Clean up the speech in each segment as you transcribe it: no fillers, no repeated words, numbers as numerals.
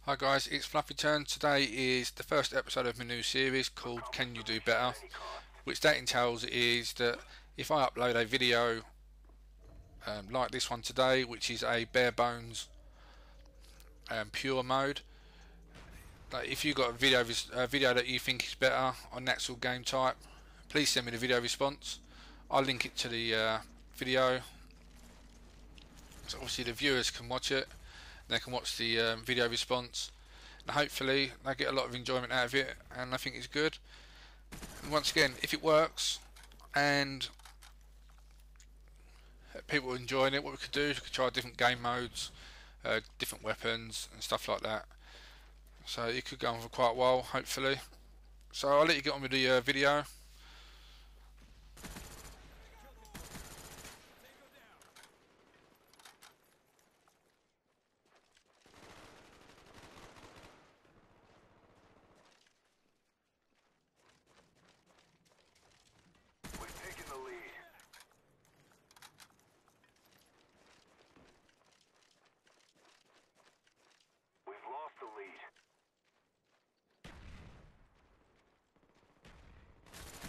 Hi guys, it's Fluffy Turn. Today is the first episode of my new series called Can You Do Better? Which that entails is that if I upload a video like this one today, which is a Barebones Pure mode, like if you've got a video that you think is better on that sort of game type, please send me the video response. I'll link it to the video, so obviously the viewers can watch it. They can watch the video response, and hopefully they get a lot of enjoyment out of it, and I think it's good. And once again, if it works and people are enjoying it, what we could do is we could try different game modes, different weapons and stuff like that. So it could go on for quite a while, hopefully. So I'll let you get on with the video. We've taken the lead. We've lost the lead.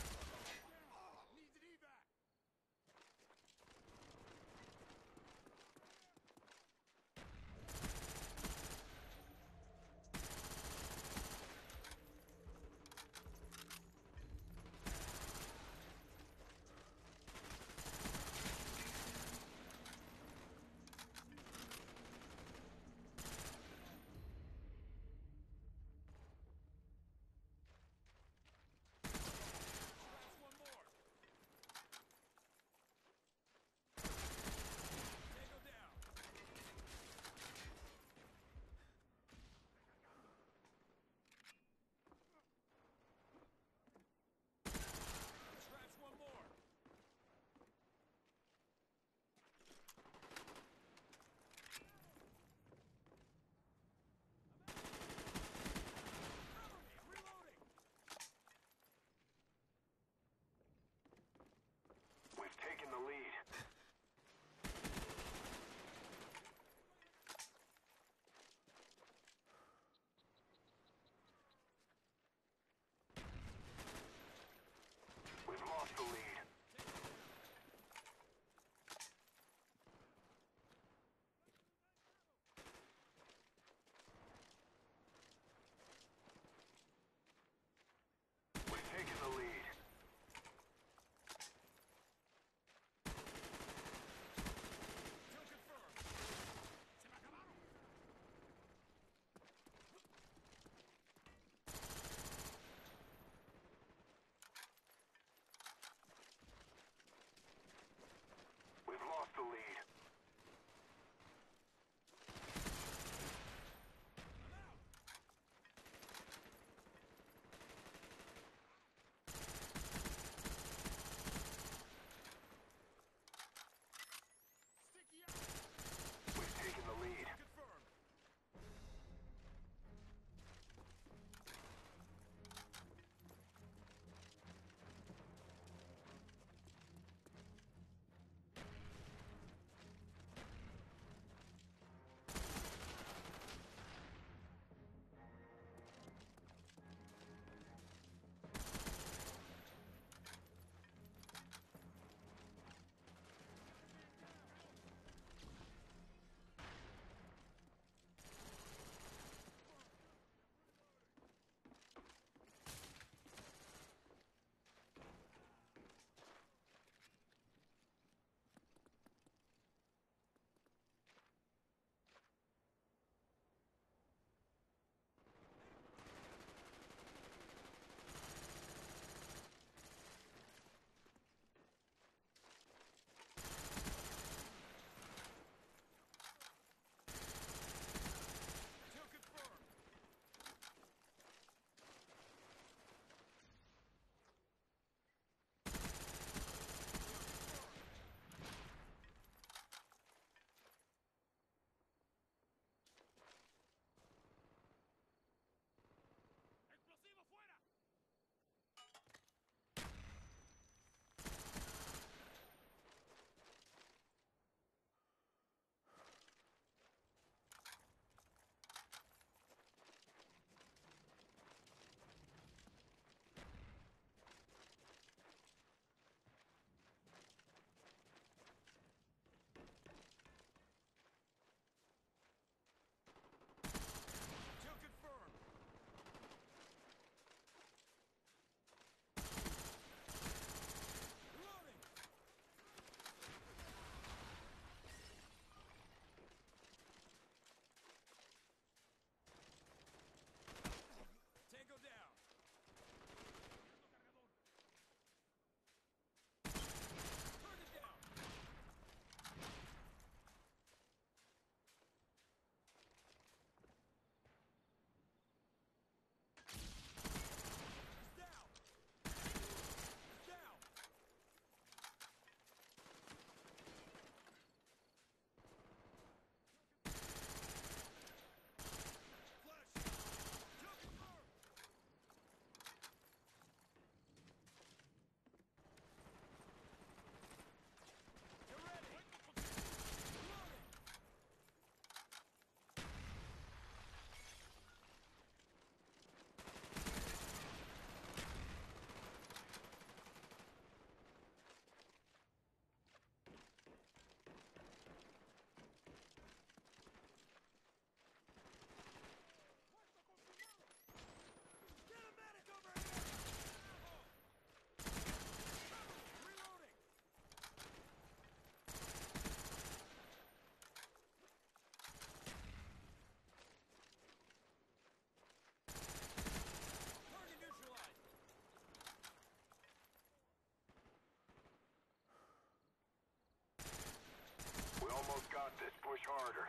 almost got this. Push harder.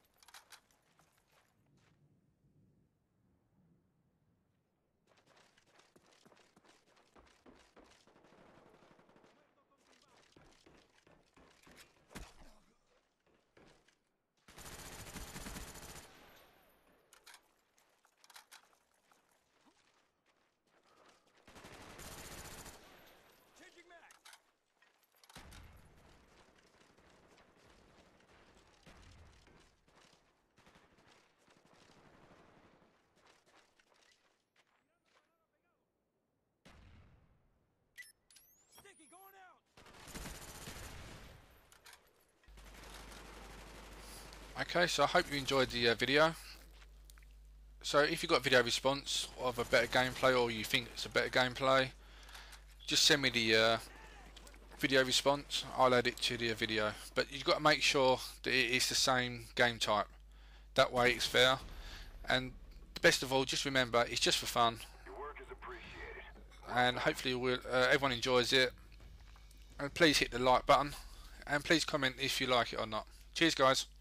Okay, so I hope you enjoyed the video. So if you've got video response of a better gameplay, or you think it's a better gameplay, just send me the video response. I'll add it to the video. But you've got to make sure that it is the same game type. That way it's fair. And best of all, just remember, it's just for fun. Your work is appreciated. And hopefully everyone enjoys it. And please hit the like button. And please comment if you like it or not. Cheers, guys.